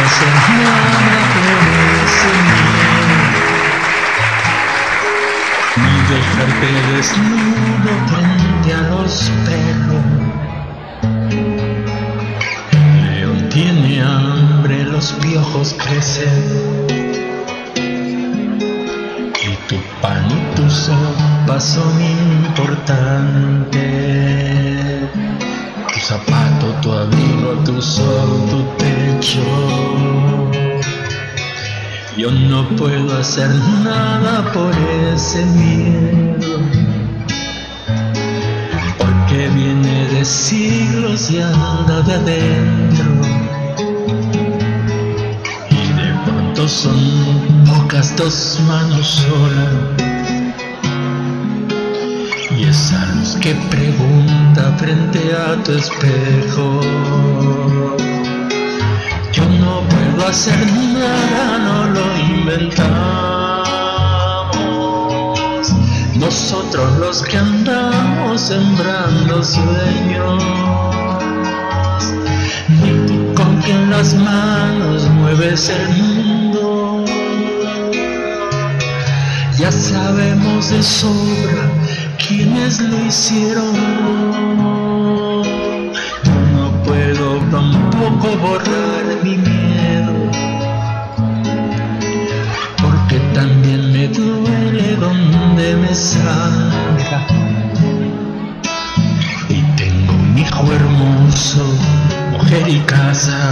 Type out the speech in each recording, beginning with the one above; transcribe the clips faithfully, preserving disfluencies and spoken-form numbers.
hacer nada por ese miedo, ni dejarte desnudo frente a los perros. León tiene hambre, los piojos crecen, y tu pan y tu sopa son importantes. Tu zapato, tu abrigo, tu sol, tu techo. Yo no puedo hacer nada por ese miedo, porque viene de siglos y anda de adentro. Y de pronto son pocas dos manos solas, y esa luz que pregunta frente a tu espejo. Yo no puedo hacer nada, no lo inventamos. Nosotros los que andamos sembrando sueños. Ni tú con quien las manos mueves el mundo. Ya sabemos de sobra quienes lo hicieron. Yo no puedo tampoco borrar mi miedo, porque también me duele donde me sangra. Y tengo un hijo hermoso, mujer y casa.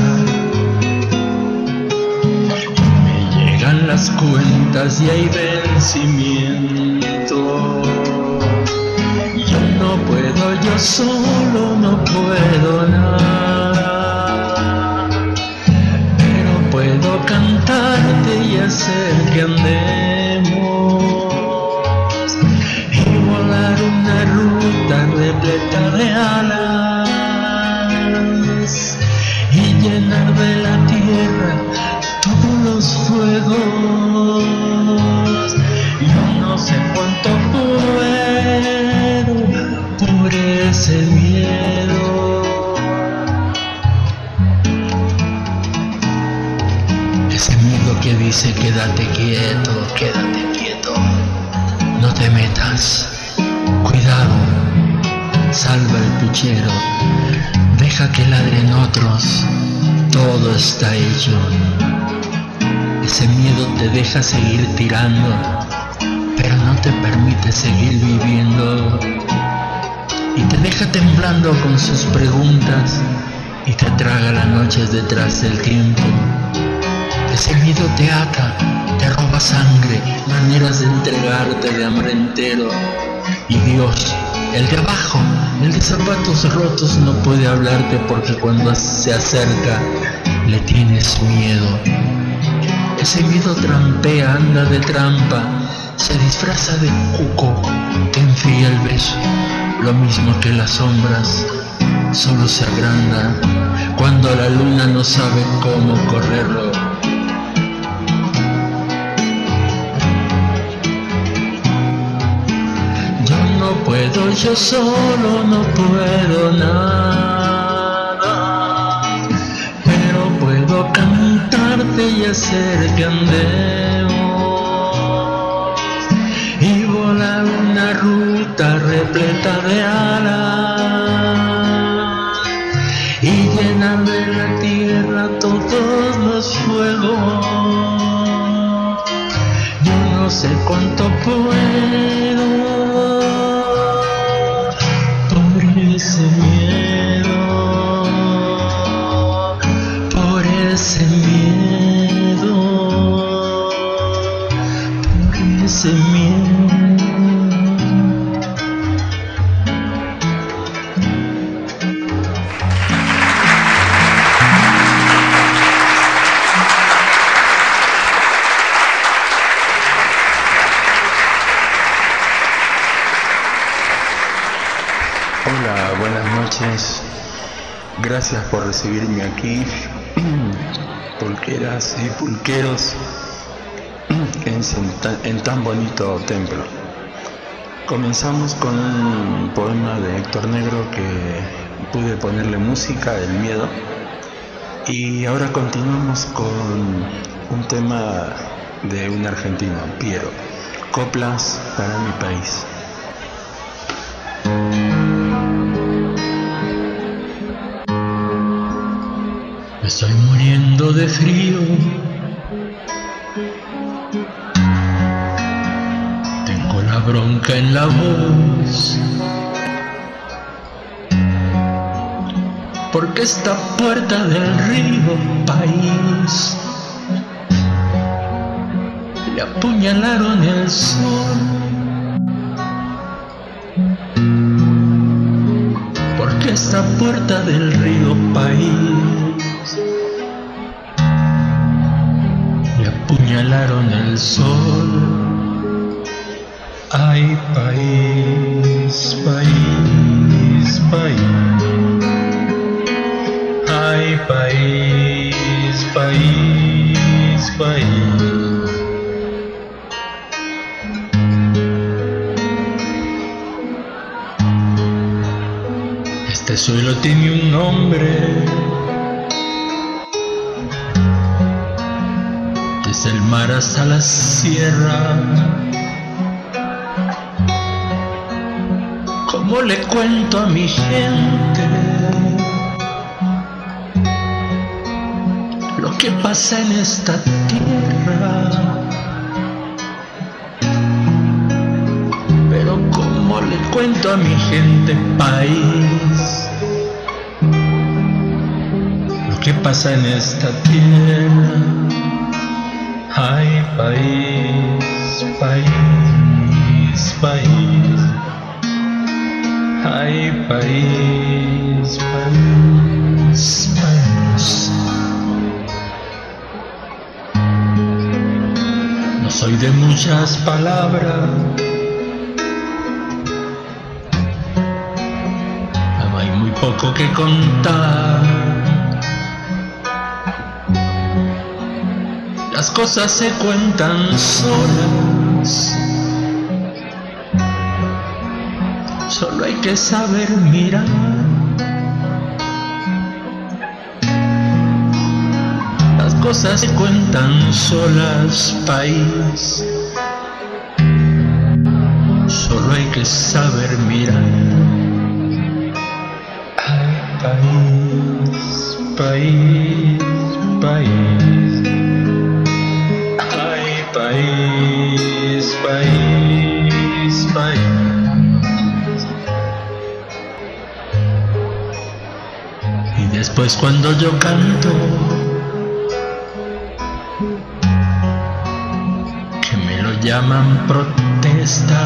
Me llegan las cuentas y hay vencimiento. Yo no puedo, yo solo no puedo nada, pero puedo cantarte y hacer que andemos y volar una ruta repleta de alas y llenar de la tierra todos los fuegos. Yo no sé cuánto puedo por ese miedo. Ese miedo que dice quédate quieto, quédate quieto, no te metas, cuidado, salva el puchero, deja que ladren otros, todo está hecho. Ese miedo te deja seguir tirando, pero no te permite seguir viviendo. Y te deja temblando con sus preguntas y te traga las noches detrás del tiempo. Ese miedo te ata, te roba sangre, maneras de entregarte de hambre entero. Y Dios, el de abajo, el de zapatos rotos, no puede hablarte porque cuando se acerca le tienes miedo. Ese miedo trampea, anda de trampa, se disfraza de cuco, te enfría el beso. Lo mismo que las sombras, solo se agranda cuando la luna no sabe cómo correrlo. Yo no puedo, yo solo no puedo nada, pero puedo cantarte y hacer que andemos y volar una ruta repleta de alas y llenar de la tierra todos los fuegos. Yo no sé cuánto puedo por ese miedo, por ese miedo, por ese miedo. Hola, buenas noches. Gracias por recibirme aquí, pulqueras y pulqueros, en, en tan bonito templo. Comenzamos con un poema de Héctor Negro que pude ponerle música, El miedo, Y ahora continuamos con un tema de un argentino, Piero, Coplas para mi país. Me estoy muriendo de frío, tengo la bronca en la voz, porque esta puerta del río país le apuñalaron el sol, porque esta puerta del río país le apuñalaron el sol. Ay, país, país, país. Ay, país, país, país. Este suelo tiene un nombre, desde el mar hasta la sierra. ¿Cómo le cuento a mi gente lo que pasa en esta tierra? Pero ¿cómo le cuento a mi gente, país, lo que pasa en esta tierra? Ay, país, país, país. Ay, país, país, país. No soy de muchas palabras, hay muy poco que contar. Las cosas se cuentan solas, solo hay que saber mirar. Las cosas se cuentan solas, país, solo hay que saber mirar. Ay, país, país, país. Ay, país, país, país. Después cuando yo canto, que me lo llaman protesta,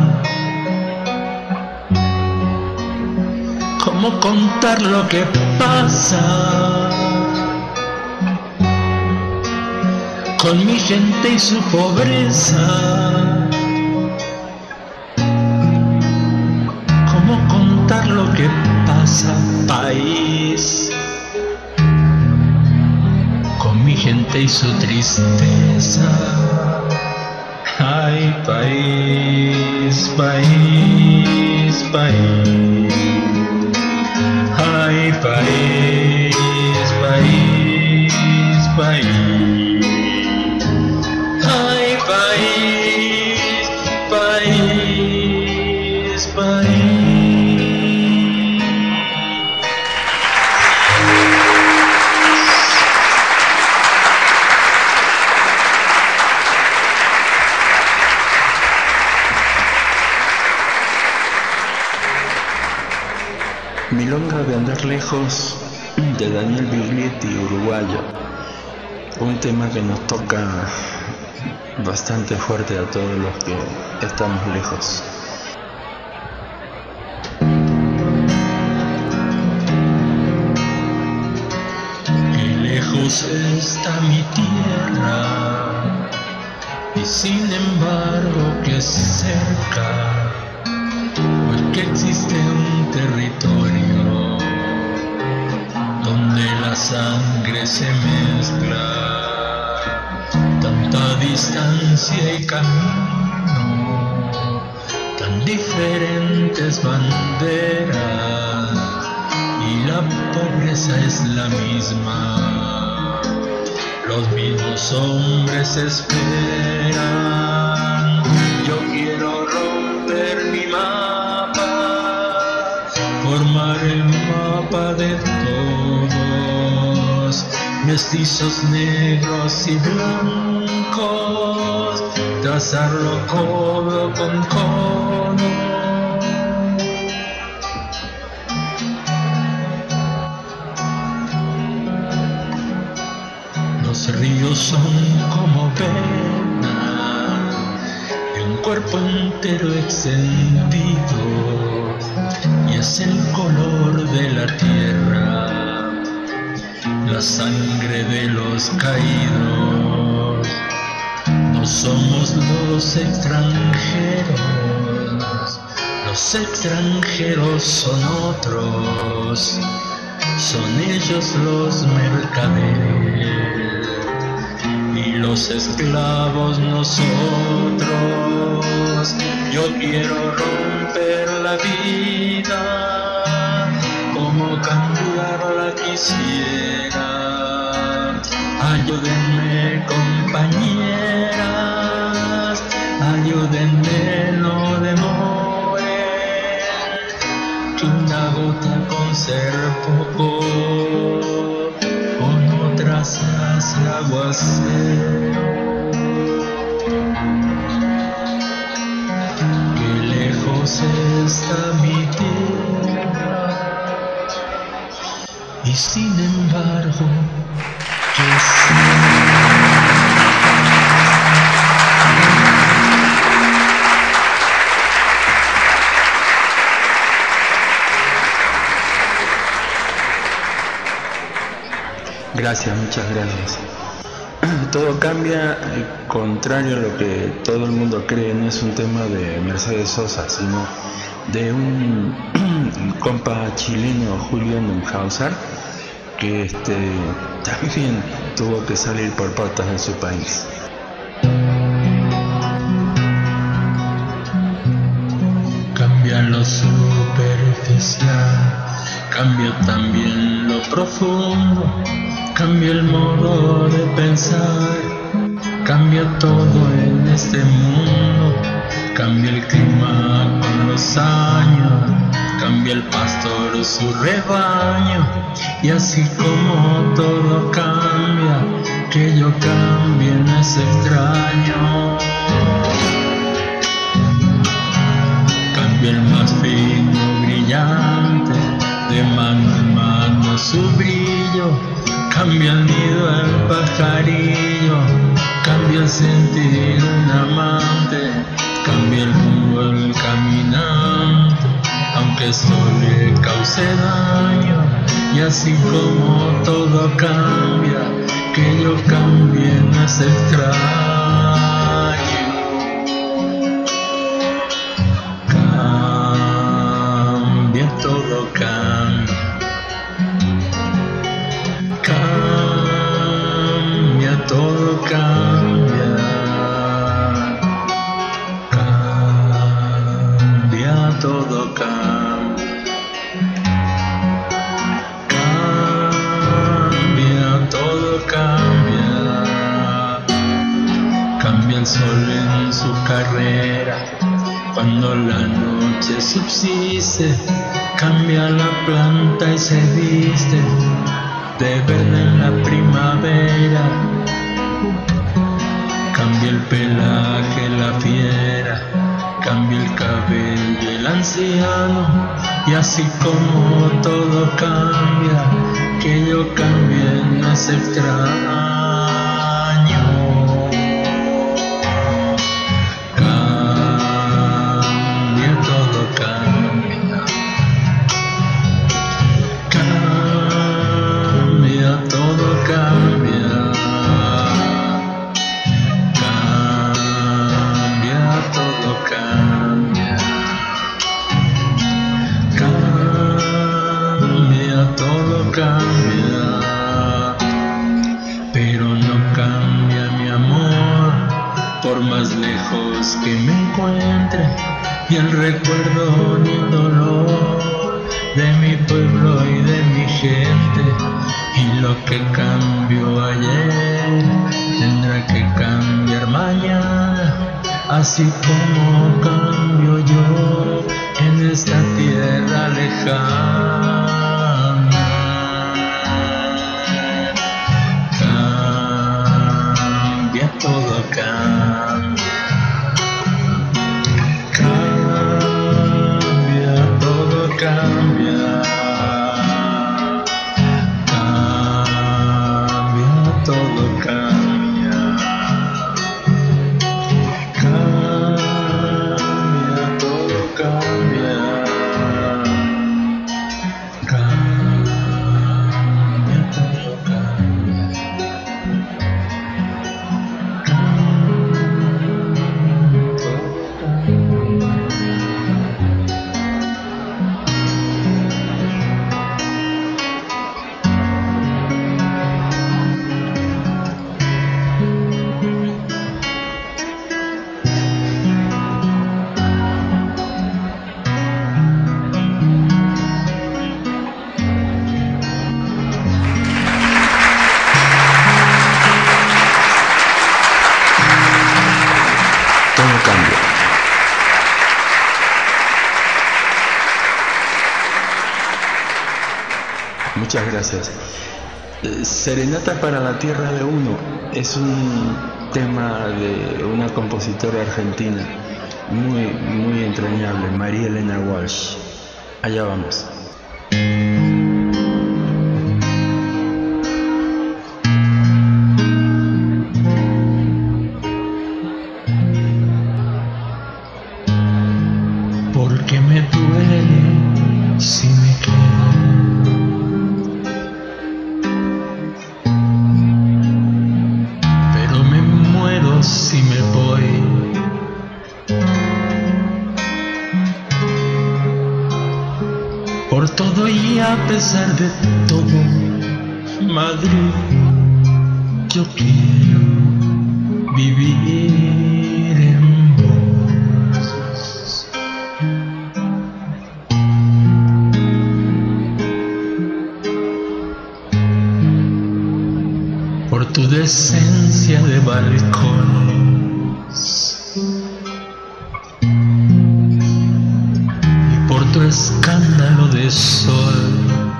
¿cómo contar lo que pasa con mi gente y su pobreza? ¿Cómo contar lo que pasa, país, con mi gente y su tristeza? Ay, país, país, país. Ay, país, país, país. Ay, país, país, país. Milonga de andar lejos, de Daniel Biglietti, uruguayo. Un tema que nos toca bastante fuerte a todos los que estamos lejos. Qué lejos está mi tierra, y sin embargo que cerca, porque existe un territorio donde la sangre se mezcla, tanta distancia y camino, tan diferentes banderas, y y la pobreza es la misma. Los mismos hombres esperan. Yo quiero romper mi mapa, formar el mapa de todos, mestizos negros y blancos, trazarlo codo con codo. Los ríos son como venas de un cuerpo entero extendido, y es el color de la tierra, la sangre de los caídos. No somos los extranjeros, los extranjeros son otros, son ellos los mercaderes y los esclavos nosotros. Yo quiero romper la vida, como cambiarla quisiera. Ayúdenme, compañeras, ayúdenme, no demoren, que una gota con ser poco, con otras hace aguacero. Qué lejos está mi tierra, y sin embargo yo sé. Gracias, muchas gracias. Todo cambia, eh, contrario a lo que todo el mundo cree, no es un tema de Mercedes Sosa, sino de un compa chileno, Julio Neuhauser, que este, también tuvo que salir por patas de su país. Cambia lo superficial, cambia también lo profundo, cambia el modo de pensar, cambia todo en este mundo, cambia el clima con los años, cambia el pastor su rebaño, y así como todo cambia, que yo cambie no es extraño. Cambia el más fino, brillante, de mano en mano su brillo, cambia el nido el pajarillo, cambia el sentir un amante, cambia el rumbo el caminante, aunque esto le cause daño. Y así como todo cambia, que yo cambie no es extraño. Cambia, todo cambia, cambia, todo cambia, cambia, todo cambia, cambia, todo cambia, cambia el sol en su carrera, cuando la noche subsiste, cambia la planta y se viste de verde en la primavera, cambia el pelaje la fiera, cambia el cabello el anciano, y así como todo cambia, que yo cambie no es extraño. Cambia, todo cambia, cambia, todo cambia, cambia, todo cambia, cambia, todo cambia, pero no cambia mi amor, por más lejos que me encuentre, y el recuerdo ni el dolor de mi pueblo y de mi gente, y lo que cambió ayer tendrá que cambiar mañana, así como cambio yo en esta tierra lejana. Cambia, todo cambia. Cambia, todo cambia. Cambia, todo cambia. Cambia, todo cambia. Cambia, todo cambia. Todo cambia. Muchas gracias. Eh, Serenata para la Tierra de Uno es un tema de una compositora argentina muy, muy entrañable, María Elena Walsh. Allá vamos. Porque me duele si me quedo, pero me muero si me voy. Por todo y a pesar de todo, Madrid, yo quiero vivir en vos. Por tu decencia de balcones y por tu escándalo de sol,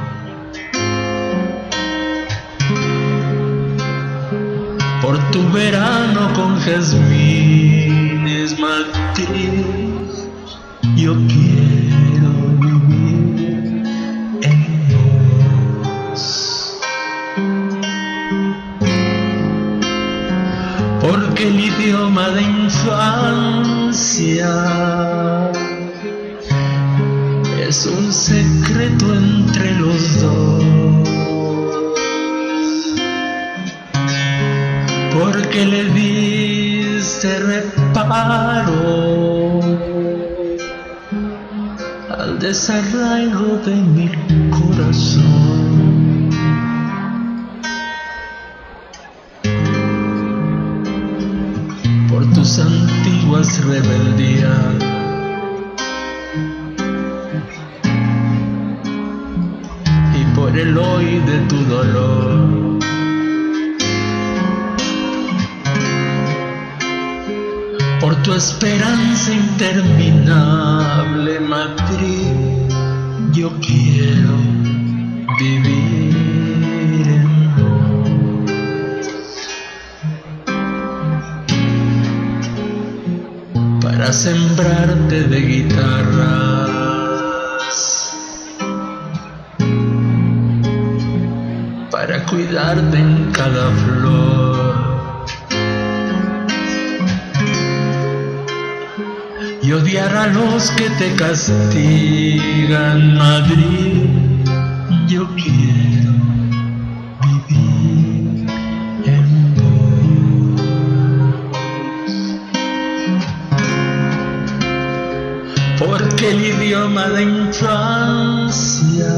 por tu verano con jazmines, Madrid, yo quiero vivir en vos. Porque el idioma de infancia es un secreto entre los dos. Porque le diste reparo al desarraigo de mi corazón. Por tus antiguas rebeldías y por el hoy de tu dolor. Por tu esperanza interminable, Madrid, yo quiero vivir en vos, para sembrarte de guitarras, para cuidarte en cada flor y odiar a los que te castigan, Madrid, yo quiero vivir en vos. Porque el idioma de infancia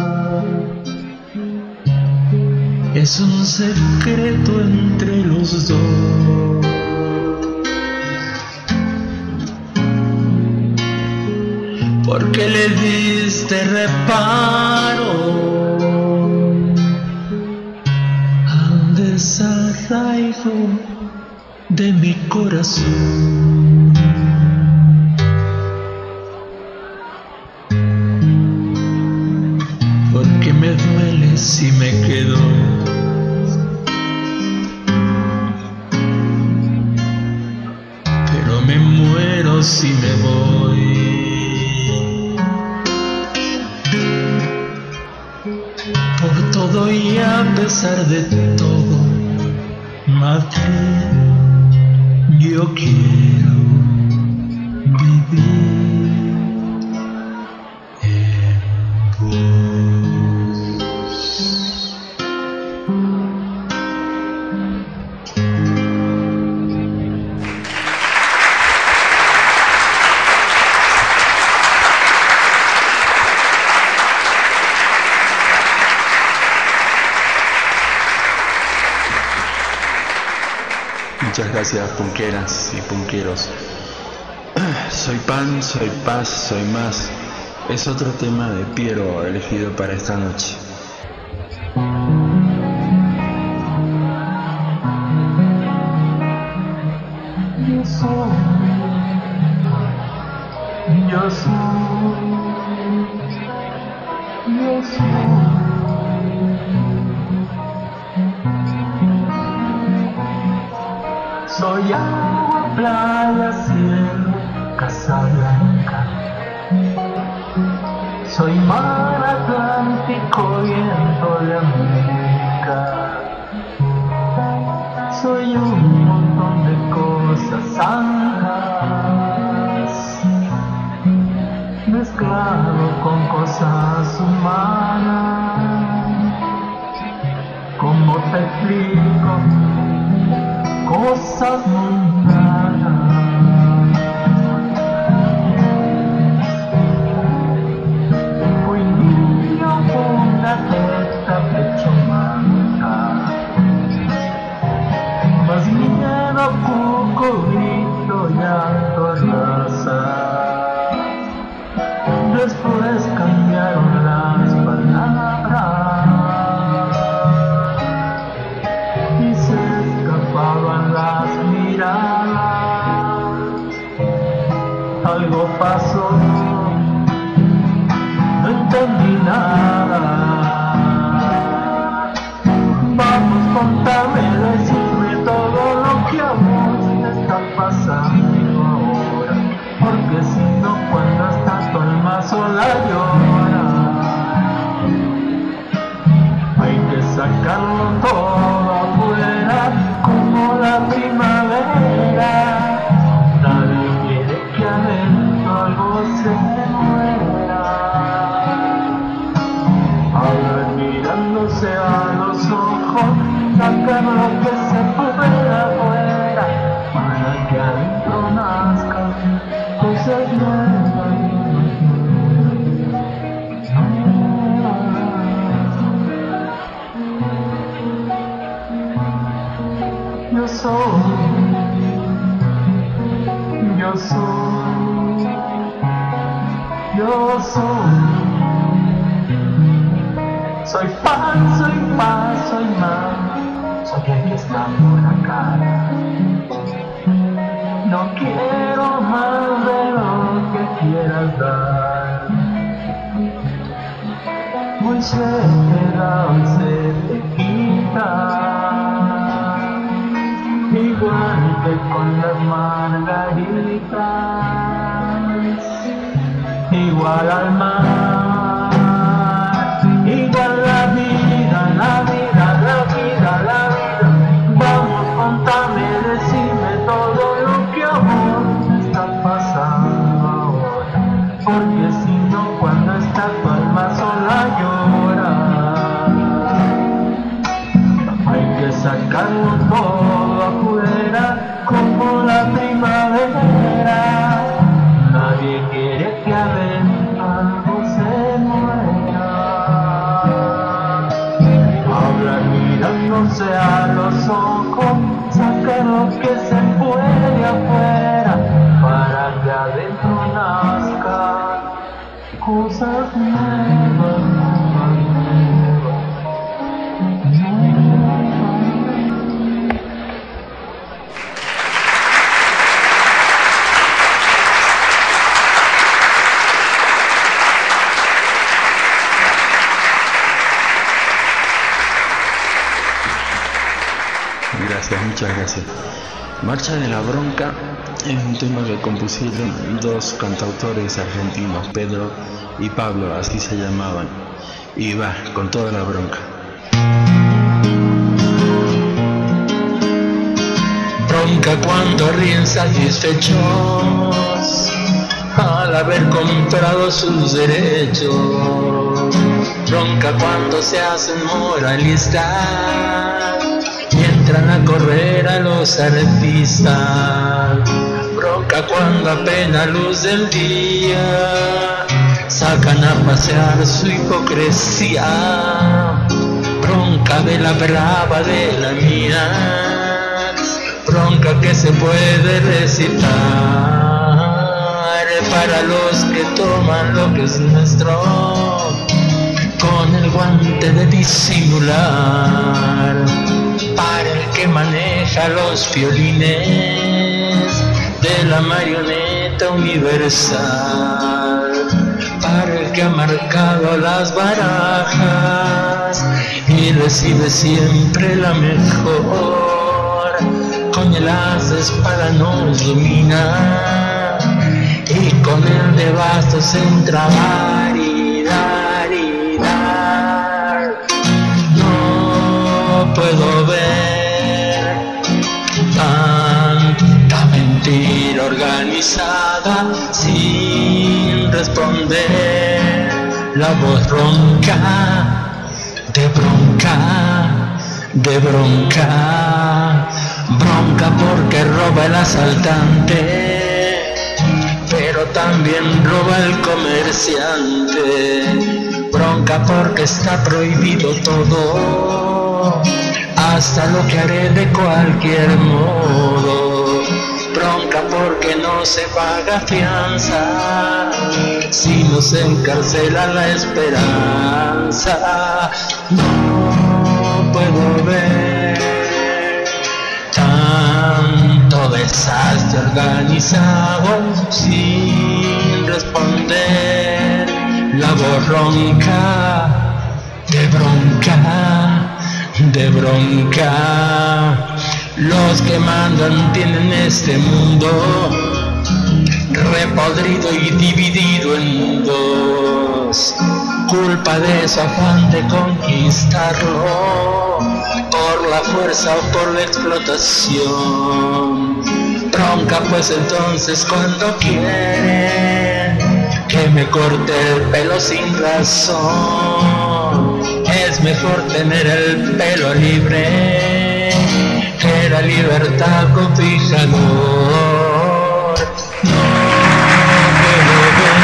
es un secreto entre los dos. Porque le diste este reparo al desarraigo de mi corazón. Porque me duele si me quedo, pero me muero si me voy. Por todo y a pesar de todo, Madrid, yo quiero vivir en vos. Muchas gracias, punqueras y punqueros. Soy pan, soy paz, soy más. Es otro tema de Piero elegido para esta noche. Yo soy, yo soy, yo soy. Soy agua, playa, cielo, Casa Blanca. Soy mar Atlántico, viento de América. Soy un montón de cosas santas, mezclado con cosas humanas. ¿Cómo te explico? Cosas mundanas. Fui niño con una testa pecho manta, más miedo, cuco, grito, llanto, raza. Después cambiaron las palabras y se escapaban las miradas. Algo pasó, no entendí nada. Vamos, contame, decirme todo lo que a vos te está pasando ahora, porque si no, cuando estás tu alma sola llora. Hay que sacarlo todo afuera como la primavera. Nadie quiere que adentro algo se muera. Ahora mirándose a los ojos, sacar lo que se pueda afuera, para que adentro nazcan cosas nuevas. Yo soy, yo soy, yo soy. Soy pan, soy paz, soy mar, soy el que está por acá. No quiero más de lo que quieras dar. Muy se te da, hoy se te quita, igual que con las margaritas, igual al mar, igual la vida, la vida, la vida, la vida. Vamos, contame, decime todo lo que a vos te está pasando ahora, porque si no, cuando está tu alma sola llora. Hay que sacarlo todo afuera como la primavera. Nadie quiere que adentro algo se muera. Hablar mirándose a los ojos, sacar lo que se puede afuera, para que adentro nazcan cosas nuevas. Gracias, muchas gracias. Marcha de la Bronca es un tema que compusieron dos cantautores argentinos, Pedro y Pablo, así se llamaban. Y va, con toda la bronca. Bronca cuando ríen satisfechos al haber comprado sus derechos. Bronca cuando se hacen moralistas y entran a correr a los artistas. Bronca cuando apenas luz del día sacan a pasear su hipocresía. Bronca de la brava de la mía, bronca que se puede recitar para los que toman lo que es nuestro con el guante de disimular, para el que maneja los violines de la marioneta universal, para el que ha marcado las barajas y recibe siempre la mejor. Con el as de espada nos domina y con el de bastos entra a dar y dar y dar. No puedo ver tanta mentira organizada sin responder. La voz ronca de bronca, de bronca. Bronca porque roba el asaltante, pero también roba el comerciante. Bronca porque está prohibido todo, hasta lo que haré de cualquier modo. Bronca porque no se paga fianza, sino se encarcela la esperanza. No puedo ver tanto desastre organizado sin responder. La voz ronca de bronca, de bronca. Los que mandan tienen este mundo repodrido y dividido en dos, culpa de su afán de conquistarlo por la fuerza o por la explotación. Bronca pues entonces cuando quieren que me corte el pelo sin razón. Es mejor tener el pelo libre que la libertad con fijador. No puedo ver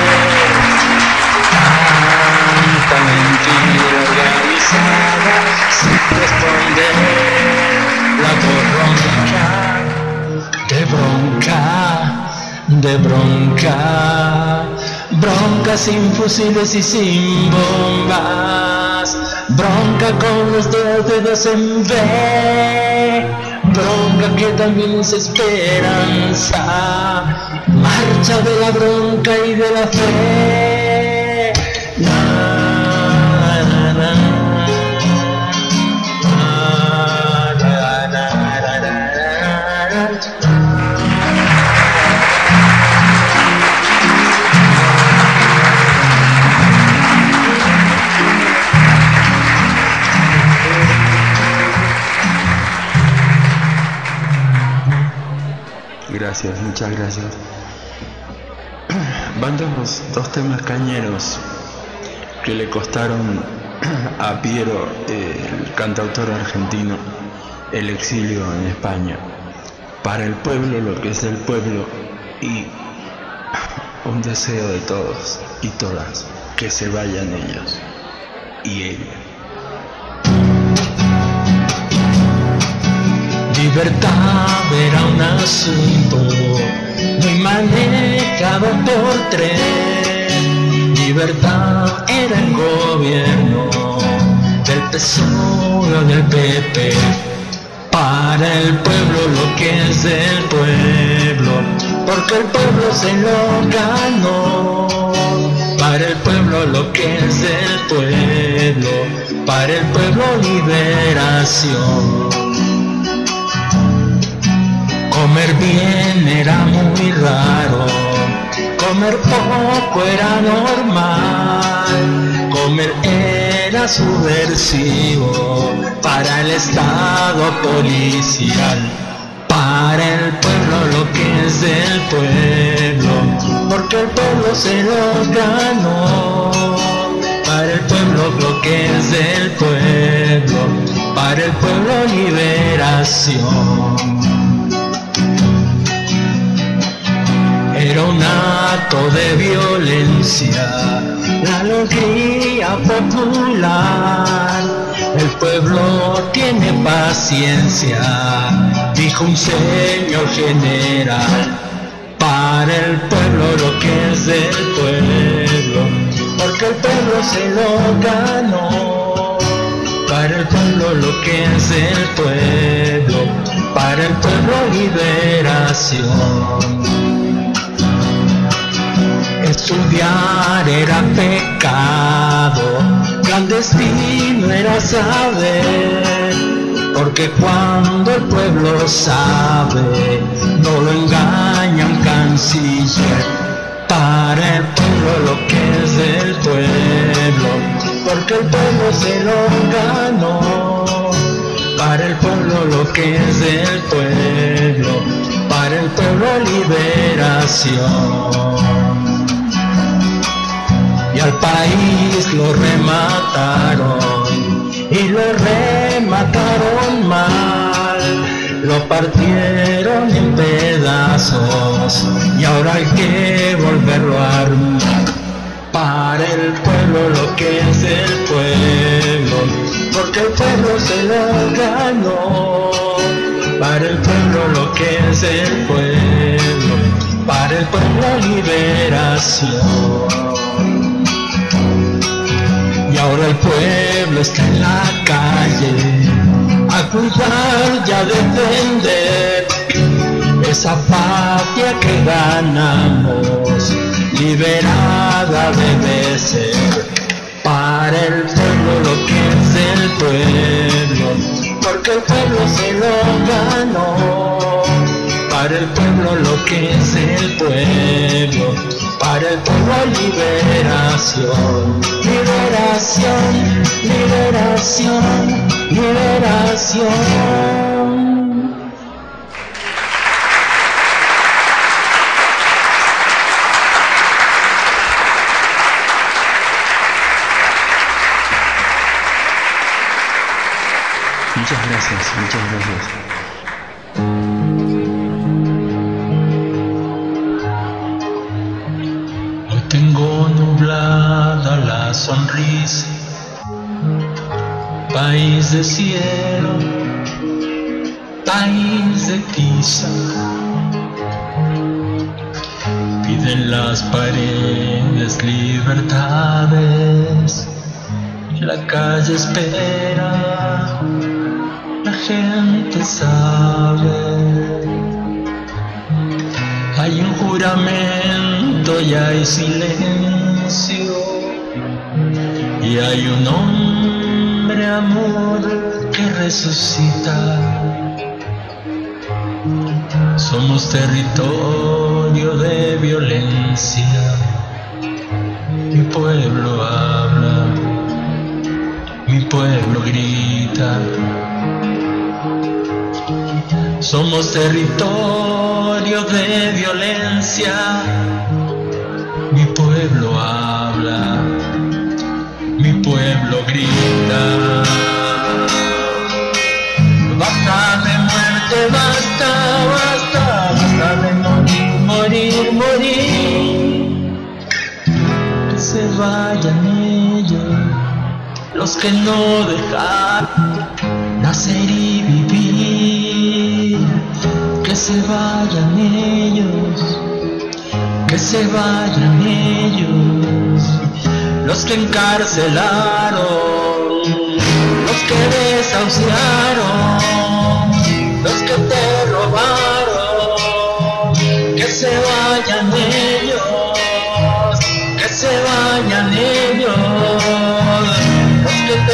tanta mentira organizada sin responder. La voz ronca de bronca, de bronca. Bronca sin fusiles y sin bombas, bronca con los dos dedos en V, bronca que también es esperanza, marcha de la bronca y de la fe. Na, na, na, na, na, na, na, na. Gracias, muchas gracias. Van dos, dos temas cañeros que le costaron a Piero, el cantautor argentino, el exilio en España. Para el pueblo, lo que es del pueblo, y un deseo de todos y todas, que se vayan ellos y ella. Libertad era un asunto muy manejado por tren. Libertad era el gobierno del P S O E o del P P. Para el pueblo lo que es del pueblo, porque el pueblo se lo ganó. Para el pueblo lo que es del pueblo, para el pueblo liberación. Comer bien era muy raro, comer poco era normal, comer era subversivo para el estado policial. Para el pueblo lo que es del pueblo, porque el pueblo se lo ganó. Para el pueblo lo que es del pueblo, para el pueblo liberación. Era un acto de violencia, la alegría popular. El pueblo tiene paciencia, dijo un señor general. Para el pueblo lo que es del pueblo, porque el pueblo se lo ganó. Para el pueblo lo que es del pueblo, para el pueblo liberación. Estudiar era pecado, clandestino era saber, porque cuando el pueblo sabe, no lo engaña un canciller. Para el pueblo lo que es del pueblo, porque el pueblo se lo ganó. Para el pueblo lo que es del pueblo, para el pueblo liberación. Y al país lo remataron, y lo remataron mal, lo partieron en pedazos, y ahora hay que volverlo a armar. Para el pueblo lo que es del pueblo, porque el pueblo se lo ganó. Para el pueblo lo que es del pueblo, para el pueblo liberación. Y ahora el pueblo está en la calle, a cuidar y a defender esa patria que ganamos, liberada debe ser. Para el pueblo lo que es del pueblo, porque el pueblo se lo ganó. Para el pueblo lo que es el pueblo, para el pueblo liberación. Liberación, liberación, liberación. Muchas gracias, muchas gracias. Hoy tengo nublada la sonrisa, país de cielo, país de tiza. Piden las paredes libertades, la calle espera, la gente sabe. Hay un juramento y hay silencio, y hay un hombre amor que resucita. Somos territorio de violencia, mi pueblo habla, mi pueblo grita. Somos territorio de violencia, mi pueblo habla, mi pueblo grita. Basta de muerte, basta, basta, basta de morir, morir, morir. Que se vayan ellos, los que no dejaron nacer y vivir. Que se vayan ellos, que se vayan ellos, los que encarcelaron, los que desahuciaron, los que te robaron. Que se vayan ellos, que se vayan ellos, los que te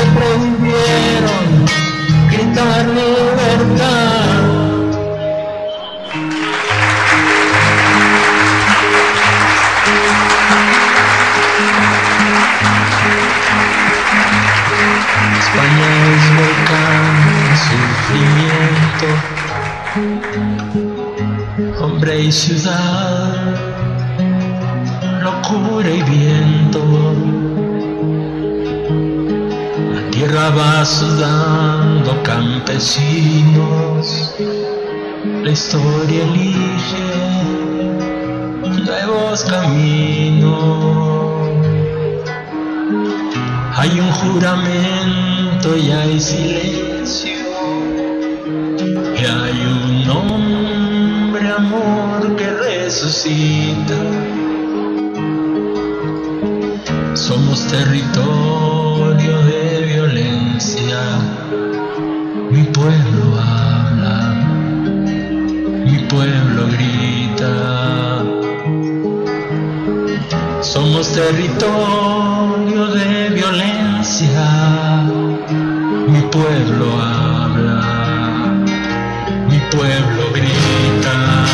prohibieron gritar libertad. montaña es volcán, sufrimiento, hombre y ciudad, locura y viento. La tierra va sudando campesinos, la historia elige nuevos caminos. Hay un juramento y hay silencio, y hay un hombre amor que resucita. Somos territorio de violencia, mi pueblo habla, mi pueblo grita. Somos territorio de violencia, mi pueblo habla, mi pueblo grita.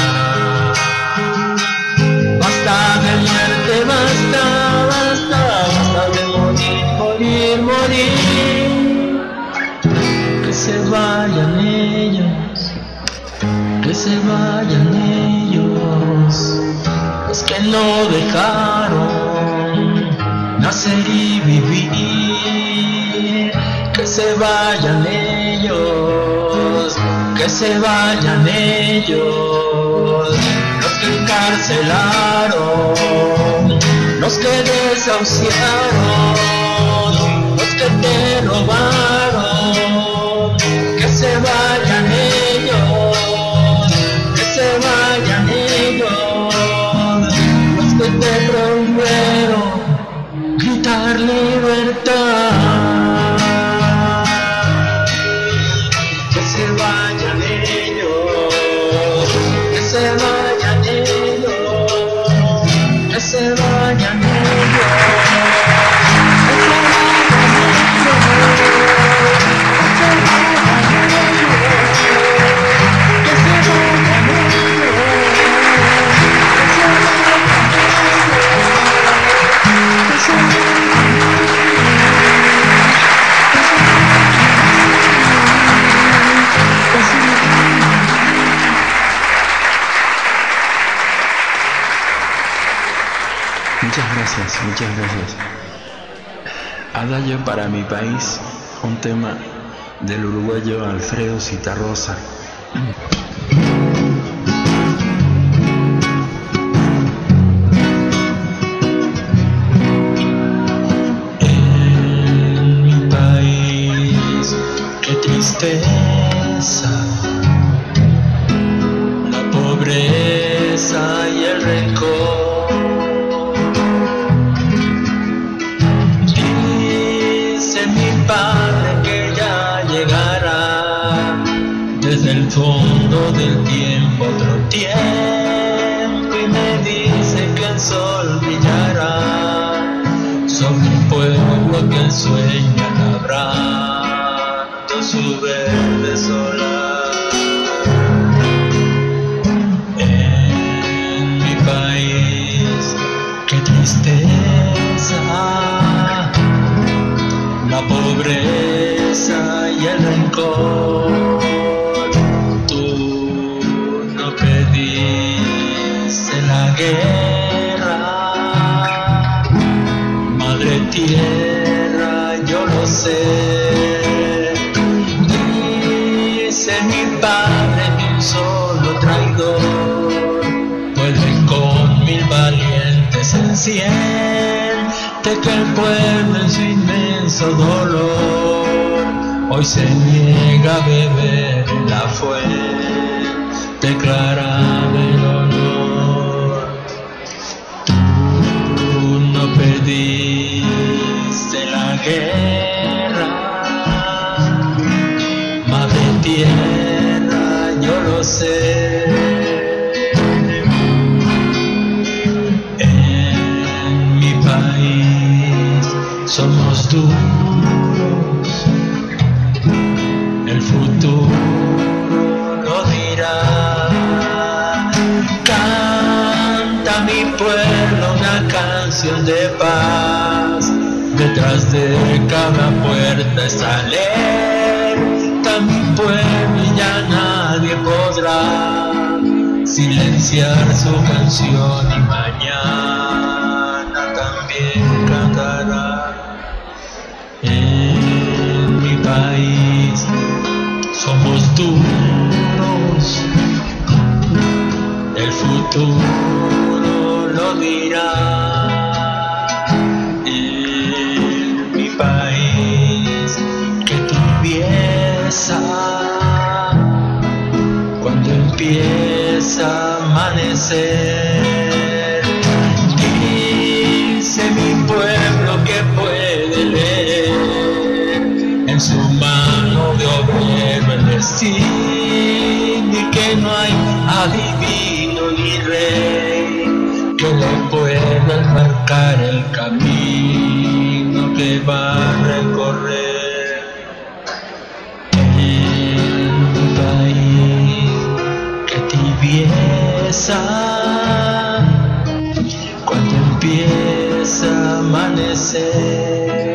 Basta de muerte, basta, basta, basta de morir, morir, morir. Que se vayan ellos, que se vayan ellos, los que no dejaron nacer y vivir. Que se vayan ellos, que se vayan ellos, los que encarcelaron, los que desahuciaron, los que te robaron. Que se vayan ellos, que se vayan ellos, los que te prohibieron gritar libertad. Que se vayan ellos, que se vayan ellos, que se vayan ellos. Muchas gracias, muchas gracias. Adagio para mi país, un tema del uruguayo Alfredo Zitarrosa. En mi país, qué tristeza, la pobreza y el rencor. Desde el fondo del tiempo otro tiempo, y me dice que el sol brillará sobre un pueblo que sueña labrando su verde solar. En mi país, qué tristeza, la pobreza y el rencor. La guerra, madre tierra, yo lo sé. Dice mi padre que un solo traidor puede con mil valientes en cien, de que el pueblo en su inmenso dolor hoy se niega a beber en la fuente clara del honor. Pediste la guerra, madre tierra, yo lo sé. En mi país somos duros, el futuro lo dirá. Canta mi pueblo una canción de paz, de detrás de cada puerta está alerta mi pueblo y ya nadie podrá silenciar su canción y mañana también cantará. En mi país somos duros, el futuro lo dirá. En mi país que tropieza cuando empieza a amanecer. Dice mi pueblo que puede leer en su mano de obrero el destino y que no hay adivino ni rey que le pueda marcar el camino que va a recorrer. En mi país que tibieza cuando empieza a amanecer.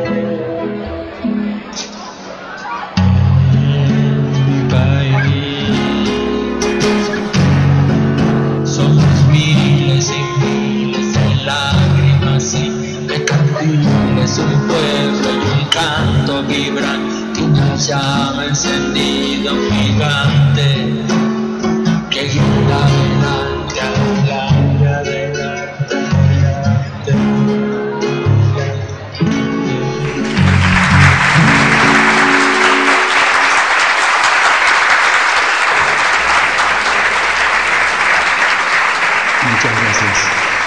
En mi país somos miles y miles de lágrimas y de cantiles, un pueblo y un canto vibrante, una llama encendida, un gigante que grita adelante, adelante, adelante, adelante. Muchas gracias.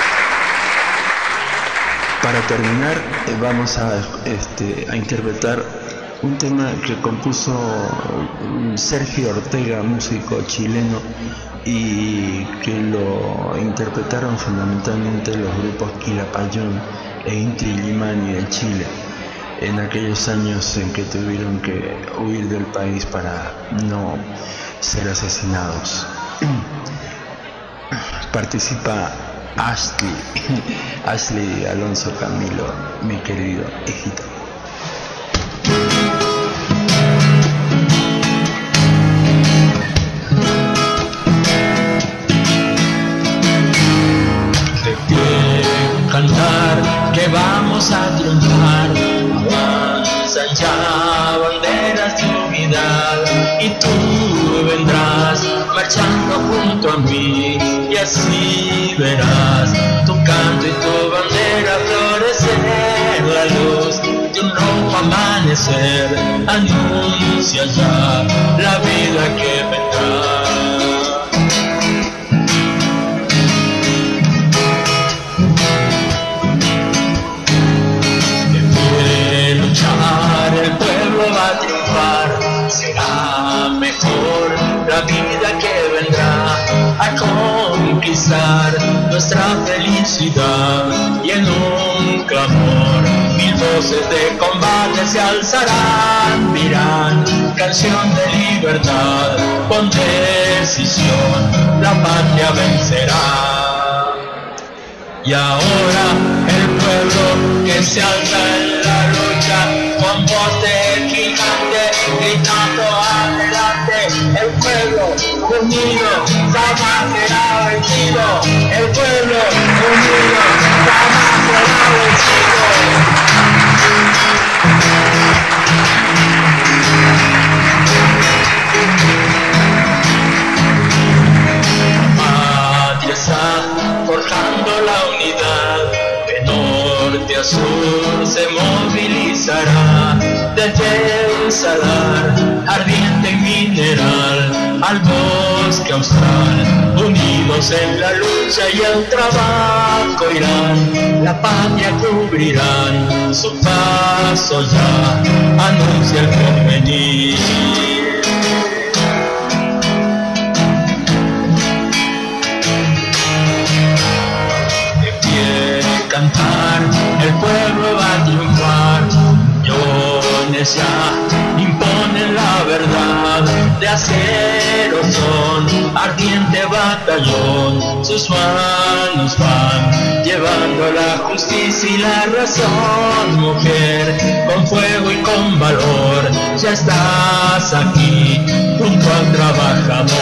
Para terminar, eh, vamos a, este, a interpretar un tema que compuso Sergio Ortega, músico chileno, y que lo interpretaron fundamentalmente los grupos Quilapayún e Inti Illimani de Chile en aquellos años en que tuvieron que huir del país para no ser asesinados. Participa Ashley, Ashley Alonso Camilo, mi querido hijito. Te quiero cantar que vamos a triunfar, avanzan ya banderas de unidad y tú vendrás marchando junto a mí y así verás tu canto y tu bandera florecer. La luz de un rojo amanecer anuncia ya la vida que vendrá. De luchar el pueblo va a triunfar, será mejor la vida que vendrá a conquistar nuestra felicidad y en un clamor mil voces de combate se alzarán, dirán canción de libertad, con decisión la patria vencerá. Y ahora el pueblo que se alza en la lucha con voz de gigante gritando adelante. El pueblo unido jamás será vencido. El pueblo unido jamás será vencido. Patria está forjando la unidad, de norte a sur se movilizará, desde el salar ardiente y mineral al bosque austral, unidos en la lucha y el trabajo irán, la patria cubrirán, su paso ya anuncia el porvenir. Cantar, el pueblo va a triunfar, millones ya imponen la verdad, de acero son ardiente batallón, sus manos van llevando la justicia y la razón. Mujer, con fuego y con valor, ya estás aquí junto al trabajador.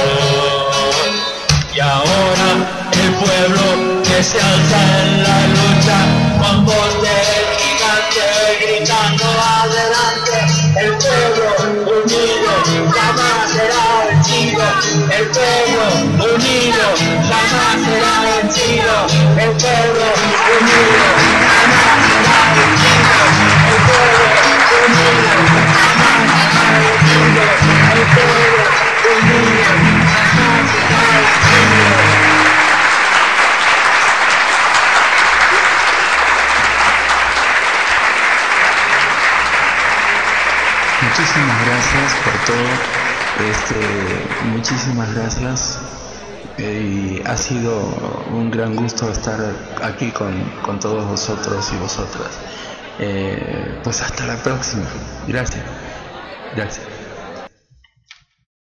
Y ahora el pueblo que se alza en la lucha, con voz de gigante gritando adelante. El pueblo unido jamás será vencido. El pueblo unido jamás será vencido. El pueblo unido jamás será vencido. El pueblo unido jamás será vencido. El pueblo unido jamás será vencido. Muchísimas gracias por todo, este, muchísimas gracias, eh, y ha sido un gran gusto estar aquí con, con todos vosotros y vosotras. Eh, pues hasta la próxima. Gracias. Gracias.